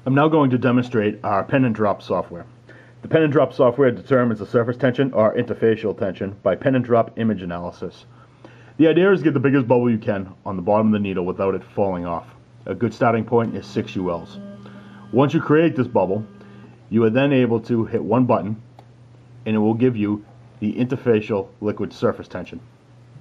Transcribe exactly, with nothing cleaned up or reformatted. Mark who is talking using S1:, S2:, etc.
S1: I'm now going to demonstrate our Pendant drop software. The Pendant drop software determines the surface tension or interfacial tension by Pendant drop image analysis. The idea is to get the biggest bubble you can on the bottom of the needle without it falling off. A good starting point is six U Ls. Once you create this bubble, you are then able to hit one button and it will give you the interfacial liquid surface tension.